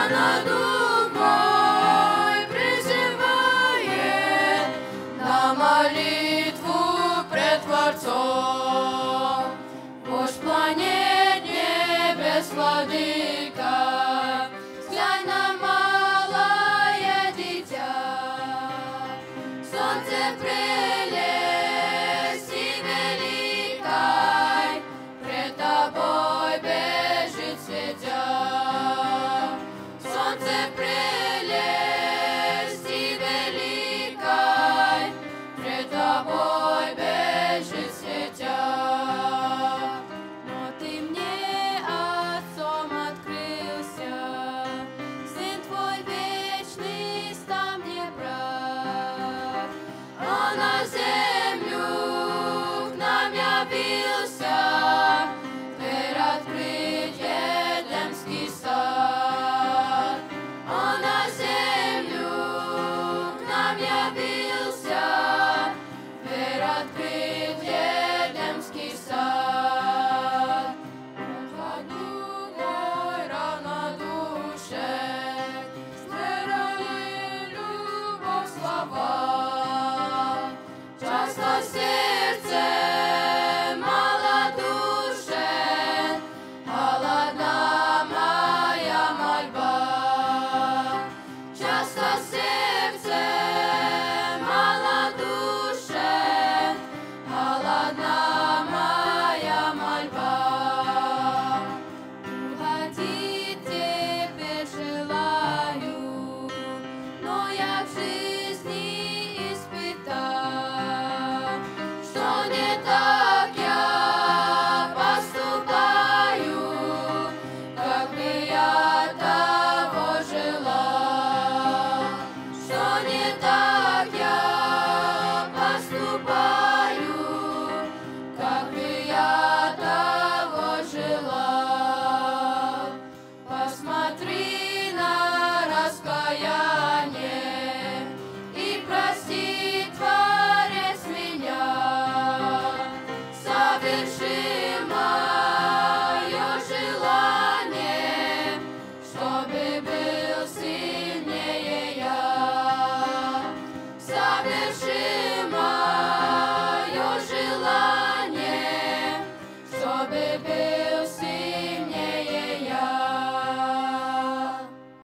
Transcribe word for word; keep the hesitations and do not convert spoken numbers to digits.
рано дух мой призывает на молитву пред Творцом. Вождь планет небес, владыка, взглянь на малое дитя. Солнце прелести великой пред тобой бежит светя. Солнце прелести великой пред тобой бежит светя. Но ты мне отцом открылся, Сын твой вечный стал мне брат. Он на землю к нам явился, дверь открыть Едемский сад. Он на землю к нам явился, дверь открыть Едемский сад. Подумай, равнодушен, стерли любовь слова. Часто сердце малодушен, холодна моя мольба. Часто сердце малодушен, холодна моя мольба. Уходить теперь желаю, но я в жизни испытал, что не так я поступаю, как бы я того желал. Что не так я поступаю, как бы я того желал. Посмотри